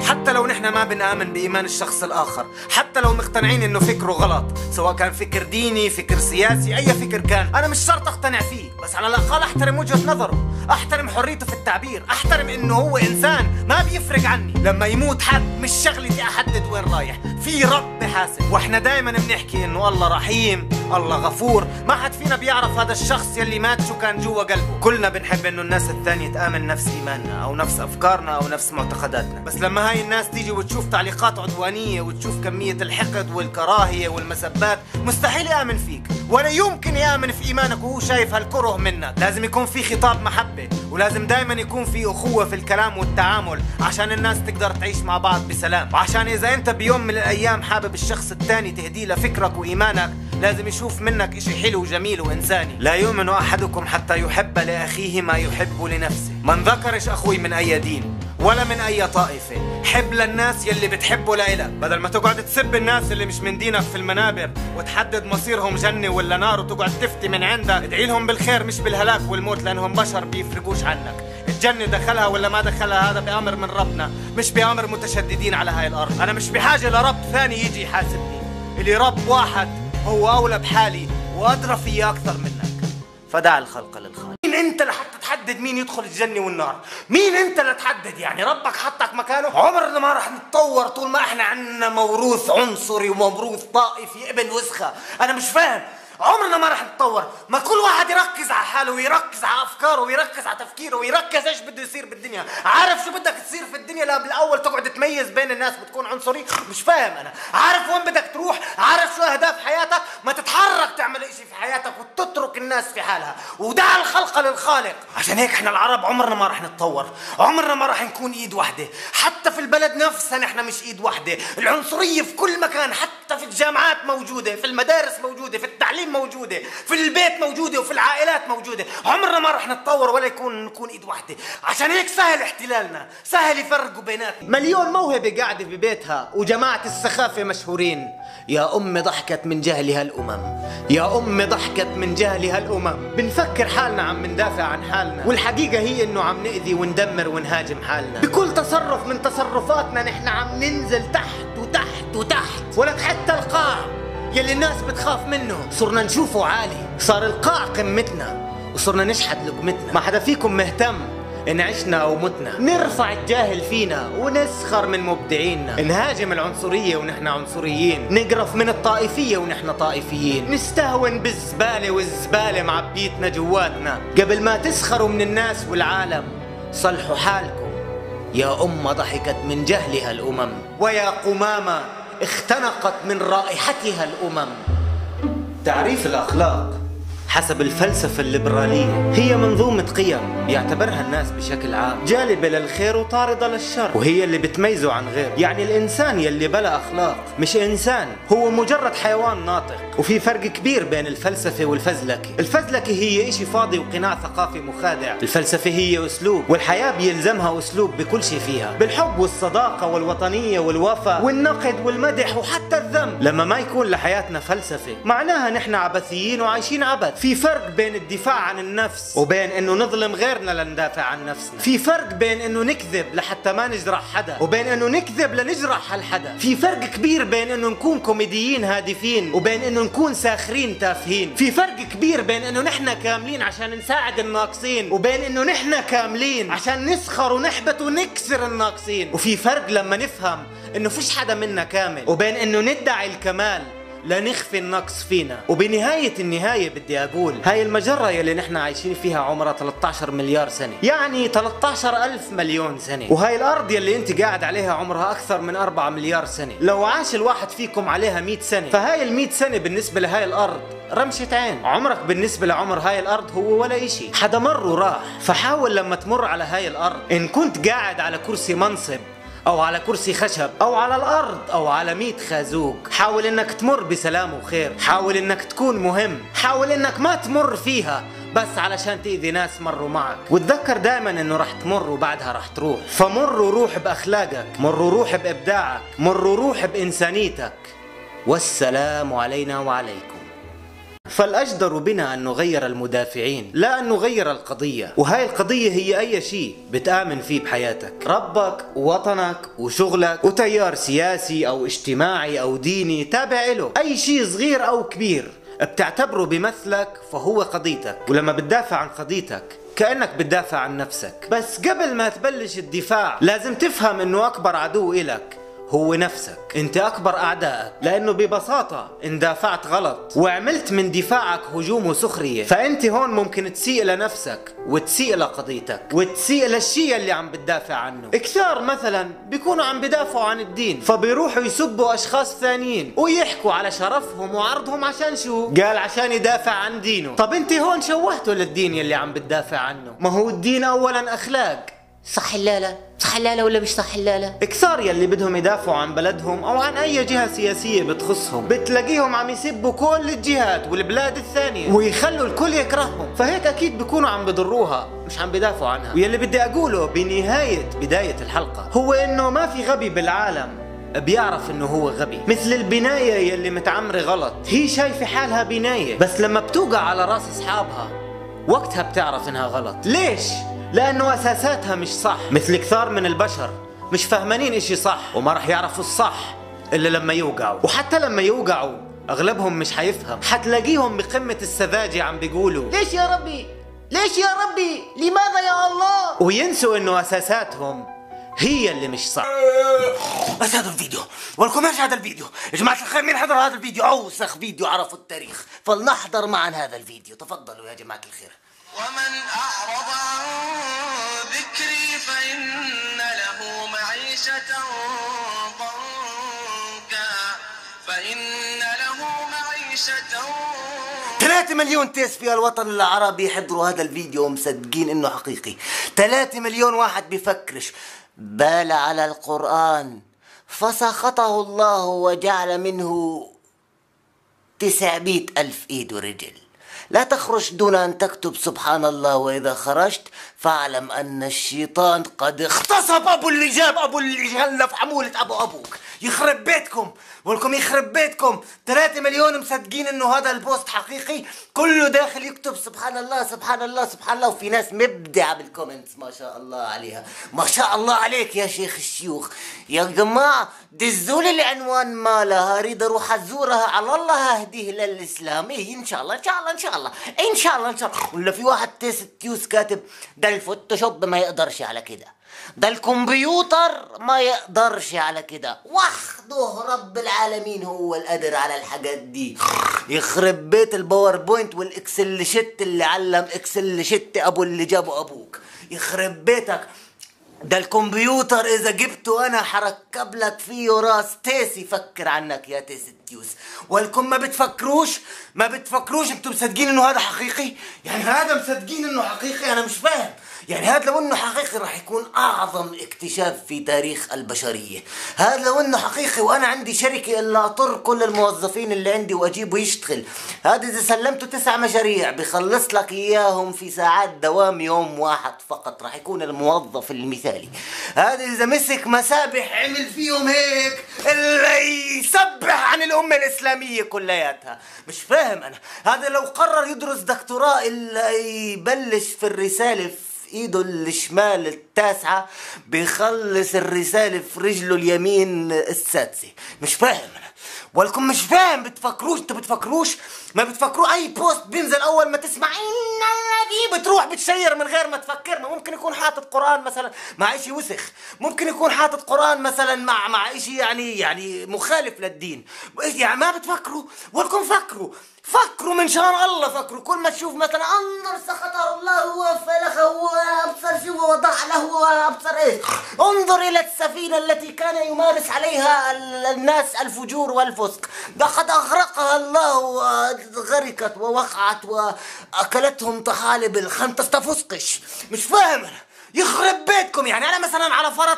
حتى لو نحن ما بنآمن بإيمان الشخص الآخر، حتى لو مقتنعين إنه فكره غلط، سواء كان فكر ديني، فكر سياسي، أي فكر كان، أنا مش شرط أقتنع فيه، بس على الأقل أحترم وجهة نظره، أحترم حريته في التعبير، أحترم إنه هو إنسان ما بيفرق عني. لما يموت حد مش شغلتي أحدد وين رايح، في رب بحاسب. وإحنا دايما بنحكي إنه الله رحيم، الله غفور، ما حد فينا بيعرف هذا الشخص يلي مات شو كان جوا قلبه. كلنا بنحب إنه الناس الثانية تآمن نفس إيماننا أو نفس أفكارنا أو نفس معتقداتنا، بس لما هاي الناس تيجي وتشوف تعليقات عدوانية وتشوف كمية الحقد والكراهية والمسبات، مستحيل يآمن فيك، ولا يمكن يآمن في إيمانك وهو شايف هالكره منك. لازم يكون في خطاب محبة، ولازم دايما يكون في أخوة في الكلام والتعامل عشان الناس تقدر تعيش مع بعض بسلام. وعشان إذا أنت بيوم من الأيام حابب الشخص الثاني تهدي له فكرك وإيمانك، لازم يشوف منك إشي حلو وجميل وإنساني. لا يؤمن أحدكم حتى يحب لأخيه ما يحب لنفسه. ما نذكرش أخوي من أي دين ولا من أي طائفة، حب للناس يلي بتحبه لإلك، بدل ما تقعد تسب الناس اللي مش من دينك في المنابر وتحدد مصيرهم جنة ولا نار وتقعد تفتي من عندك. ادعي لهم بالخير مش بالهلاك والموت، لأنهم بشر بيفرقوش عنك. الجنة دخلها ولا ما دخلها هذا بأمر من ربنا، مش بأمر متشددين على هاي الأرض. أنا مش بحاجة لرب ثاني يجي يحاسبني، اللي رب واحد هو أولى بحالي وأدرى فيي أكثر منك. فدع الخلق للخالق. مين أنت لحتى تحدد مين يدخل الجنة والنار؟ مين أنت لتحدد؟ يعني ربك حطك مكانه؟ عمرنا ما رح نتطور طول ما احنا عندنا موروث عنصري وموروث طائفي ابن وسخة. أنا مش فاهم، عمرنا ما رح نتطور. ما كل واحد يركز على حاله ويركز على افكاره ويركز على تفكيره ويركز ايش بده يصير بالدنيا. عارف شو بدك تصير في الدنيا؟ لا بالاول تقعد تميز بين الناس وتكون عنصري؟ مش فاهم انا. عارف وين بدك تروح؟ عارف شو اهداف حياتك؟ ما تتحرك تعمل اشي في حياتك وتترك الناس في حالها، ودع الخلق للخالق. عشان هيك احنا العرب عمرنا ما رح نتطور، عمرنا ما رح نكون ايد واحدة. حتى في البلد نفسها نحن مش ايد واحدة. العنصرية في كل مكان، حتى في الجامعات موجودة، في المدارس موجودة، في التعليم موجودة، في البيت موجودة، وفي العائلات موجودة. عمرنا ما رح نتطور ولا نكون ايد واحدة. عشان هيك سهل احتلالنا، سهل يفرقوا بيناتنا. مليون موهبة قاعدة ببيتها وجماعة السخافة مشهورين. يا أمي ضحكت من جهلها الأمم، يا أمي ضحكت من جهلها الأمم. بنفكر حالنا عم ندافع عن حالنا، والحقيقة هي إنه عم نأذي وندمر ونهاجم حالنا. بكل تصرف من تصرفاتنا نحن عم ننزل تحت وتحت وتحت، ولك حتى القاع يلي الناس بتخاف منه صرنا نشوفه عالي. صار القاع قمتنا وصرنا نشحت لقمتنا. ما حدا فيكم مهتم إن عشنا أو متنا. نرفع الجاهل فينا ونسخر من مبدعينا، نهاجم العنصرية ونحن عنصريين، نقرف من الطائفية ونحن طائفيين، نستهون بالزبالة والزبالة معبيتنا جواتنا. قبل ما تسخروا من الناس والعالم صلحوا حالكم. يا أمة ضحكت من جهلها الأمم، ويا قمامة اختنقت من رائحتها الأمم. تعريف الأخلاق حسب الفلسفة الليبرالية هي منظومة قيم يعتبرها الناس بشكل عام جالبة للخير وطاردة للشر، وهي اللي بتميزه عن غيره. يعني الإنسان يلي بلا أخلاق مش إنسان، هو مجرد حيوان ناطق. وفي فرق كبير بين الفلسفة والفزلكة. الفزلكة هي إشي فاضي وقناع ثقافي مخادع، الفلسفة هي أسلوب، والحياة بيلزمها أسلوب بكل شيء فيها، بالحب والصداقة والوطنية والوفاء والنقد والمدح وحتى الذم. لما ما يكون لحياتنا فلسفة معناها نحن عبثيين وعايشين عبث. في فرق بين الدفاع عن النفس وبين انه نظلم غيرنا لندافع عن نفسنا. في فرق بين انه نكذب لحتى ما نجرح حدا وبين انه نكذب لنجرح هالحدا. في فرق كبير بين انه نكون كوميديين هادفين وبين انه نكون ساخرين تافهين. في فرق كبير بين انه نحن كاملين عشان نساعد الناقصين وبين انه نحن كاملين عشان نسخر ونحبط ونكسر الناقصين. وفي فرق لما نفهم انه فيش حدا منا كامل وبين انه ندعي الكمال لنخفي النقص فينا. وبنهاية النهاية بدي أقول هاي المجرة يلي نحن عايشين فيها عمرها 13 مليار سنة، يعني 13,000 مليون سنة. وهاي الأرض يلي أنت قاعد عليها عمرها أكثر من 4 مليار سنة. لو عاش الواحد فيكم عليها 100 سنة، فهاي ال100 سنة بالنسبة لهاي الأرض رمشة عين. عمرك بالنسبة لعمر هاي الأرض هو ولا إشي، حدا مر وراح. فحاول لما تمر على هاي الأرض، إن كنت قاعد على كرسي منصب أو على كرسي خشب أو على الأرض أو على 100 خازوق، حاول إنك تمر بسلام وخير. حاول إنك تكون مهم، حاول إنك ما تمر فيها بس علشان تأذي ناس مروا معك. وتذكر دائما إنه رح تمر وبعدها رح تروح. فمر وروح بأخلاقك، مر وروح بإبداعك، مر وروح بإنسانيتك. والسلام علينا وعليكم. فالأجدر بنا أن نغير المدافعين لا أن نغير القضية. وهاي القضية هي أي شيء بتآمن فيه بحياتك، ربك ووطنك وشغلك وتيار سياسي أو اجتماعي أو ديني تابع له. أي شيء صغير أو كبير بتعتبره بمثلك فهو قضيتك. ولما بتدافع عن قضيتك كأنك بتدافع عن نفسك. بس قبل ما تبلش الدفاع لازم تفهم انه اكبر عدو إلك هو نفسك. انت اكبر اعدائك، لانه ببساطة ان دافعت غلط وعملت من دفاعك هجوم وسخرية فانت هون ممكن تسيء لنفسك وتسيء لقضيتك وتسيء للشيء اللي عم بتدافع عنه. كثار مثلا بيكونوا عم بدافعوا عن الدين فبيروحوا يسبوا اشخاص ثانيين ويحكوا على شرفهم وعرضهم عشان شو؟ قال عشان يدافع عن دينه. طب انت هون شوهته للدين يلي عم بتدافع عنه. ما هو الدين اولا اخلاق، صح لا صح لا ولا مش صح لا؟ كثار يلي بدهم يدافعوا عن بلدهم او عن اي جهة سياسية بتخصهم بتلاقيهم عم يسبوا كل الجهات والبلاد الثانية ويخلوا الكل يكرههم، فهيك اكيد بيكونوا عم بضروها مش عم بدافعوا عنها. ويلي بدي اقوله بنهاية بداية الحلقة هو انه ما في غبي بالعالم بيعرف انه هو غبي. مثل البناية يلي متعمرة غلط، هي شايفة حالها بناية بس لما بتوقع على راس اصحابها وقتها بتعرف انها غلط. ليش؟ لأنه أساساتها مش صح. مثل كثار من البشر مش فاهمانين إشي صح وما رح يعرفوا الصح إلا لما يوقعوا. وحتى لما يوقعوا أغلبهم مش حيفهم، حتلاقيهم بقمة السذاجة عم بيقولوا ليش يا ربي؟ ليش يا ربي؟ لماذا يا الله؟ وينسوا إنه أساساتهم هي اللي مش صح. بس هذا الفيديو ولكم ايش هذا الفيديو؟ يا جماعة الخير مين حضر هذا الفيديو؟ أوسخ فيديو عرفوا التاريخ، فلنحضر معا هذا الفيديو. تفضلوا يا جماعة الخير. ومن أعرض عن ذكري فإن له معيشة ضنكا 3 مليون تيس في الوطن العربي يحضروا هذا الفيديو ومصدقين انه حقيقي. 3 مليون واحد بيفكرش. بال على القرآن فسخطه الله وجعل منه 900,000 ايد ورجل. لا تخرج دون أن تكتب سبحان الله، وإذا خرجت فاعلم أن الشيطان قد اغتصب أبو اللي جاب أبو اللي جهلنا في حمولة أبوك. يخرب بيتكم ولكم يخرب بيتكم. 3 مليون مصدقين إنه هذا البوست حقيقي، كله داخل يكتب سبحان الله سبحان الله سبحان الله. وفي ناس مبدعة بالكومنتس ما شاء الله عليها. ما شاء الله عليك يا شيخ الشيوخ. يا جماعة دزوا لي العنوان مالها، اريد اروح ازورها، على الله اهديه للاسلام. إيه ان شاء الله ان شاء الله ان شاء الله ان شاء الله ان شاء الله. ولا في واحد تيوس كاتب ده الفوتوشوب ما يقدرش على كده، ده الكمبيوتر ما يقدرش على كده، وحده رب العالمين هو القادر على الحاجات دي. يخرب بيت الباوربوينت والاكسل شت اللي علم اكسل شت ابو اللي جابه ابوك. يخرب بيتك. ده الكمبيوتر اذا جبته انا حركب لك فيه راس تيس يفكر عنك يا تيس التيوس. ولكم ما بتفكروش انتم مصدقين انه هذا حقيقي؟ يعني هذا مصدقين انه حقيقي؟ انا مش فاهم. يعني هذا لو انه حقيقي راح يكون اعظم اكتشاف في تاريخ البشرية. هذا لو انه حقيقي وانا عندي شركة الا اطر كل الموظفين اللي عندي واجيبه يشتغل. هذا اذا سلمته 9 مشاريع بخلص لك اياهم في ساعات دوام يوم واحد فقط، راح يكون الموظف المثالي. هذا اذا مسك مسابح عمل فيهم هيك اللي يسبح عن الامة الاسلامية كلياتها. مش فاهم انا. هذا لو قرر يدرس دكتوراه اللي يبلش في الرسالة في ايده الشمال التاسعة بيخلص الرسالة في رجله اليمين السادسة. مش فاهم انا. ولكم مش فاهم. بتفكروش انتوا بتفكروش؟ ما بتفكروا اي بوست بينزل اول ما تسمع ان الذي بتروح بتشير من غير ما تفكر. ما ممكن يكون حاطط قرآن مثلا مع اشي وسخ، ممكن يكون حاطط قرآن مثلا مع اشي يعني مخالف للدين. يعني ما بتفكروا؟ ولكم فكروا من شان الله. فكروا كل ما تشوف مثلا انظر سخطه الله وفلخه وابصر شو وضع له وابصر ايش، انظر الى السفينه التي كان يمارس عليها الناس الفجور والفسق، لقد اغرقها الله وغرقت ووقعت واكلتهم طحالب الخنطس تفسقش. مش فاهم انا. يخرب بيتكم. يعني انا مثلا على فرض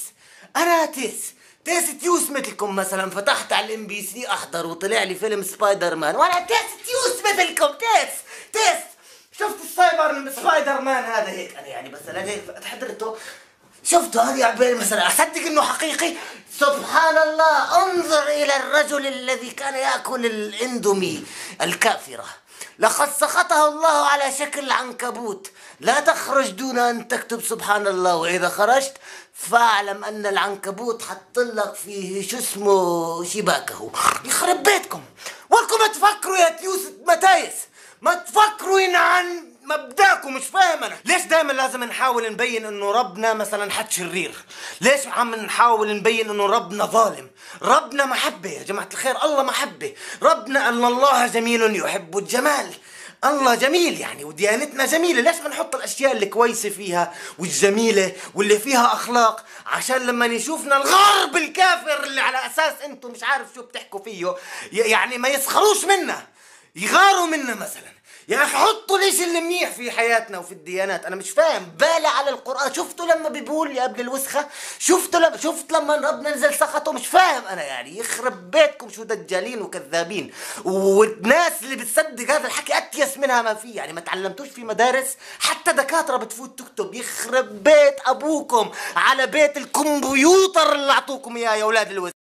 انا تيس تيوس مثلكم مثلا فتحت على الام بي سي احضر وطلع لي فيلم سبايدر مان وانا تيوس مثلكم تيس شفت سبايدر مان هذا هيك انا يعني مثلا هيك حضرته شفته هذه عبالي مثلا اصدق انه حقيقي. سبحان الله. انظر الى الرجل الذي كان ياكل الاندومي الكافره لقد سخطها الله على شكل عنكبوت، لا تخرج دون أن تكتب سبحان الله، وإذا خرجت فاعلم أن العنكبوت حطلك فيه شو اسمه شباكه. يخرب بيتكم، ولكم ما تفكروا يا تيوس متايس، ما تفكروا عن مبدأكم. مش فاهم أنا ليش دايما لازم نحاول نبين إنه ربنا مثلا حد شرير؟ ليش عم نحاول نبين إنه ربنا ظالم؟ ربنا محبة يا جماعة الخير، الله محبة. ربنا أن الله جميل يحب الجمال، الله جميل يعني، وديانتنا جميلة. ليش ما نحط الأشياء اللي كويسة فيها والجميلة واللي فيها أخلاق، عشان لما يشوفنا الغرب الكافر اللي على أساس أنتم مش عارف شو بتحكوا فيه يعني ما يسخروش منا، يغاروا منا مثلا. يا اخي حطوا ليش اللي منيح في حياتنا وفي الديانات. انا مش فاهم. بالي على القران، شفتوا لما بيقول يا قبل الوسخه؟ شفت لما ربنا نزل سخطه؟ مش فاهم انا يعني. يخرب بيتكم شو دجالين وكذابين، والناس اللي بتصدق هذا الحكي اتيس منها ما في. يعني ما تعلمتوش في مدارس؟ حتى دكاتره بتفوت تكتب. يخرب بيت ابوكم على بيت الكمبيوتر اللي اعطوكم اياه يا اولاد الوسخ.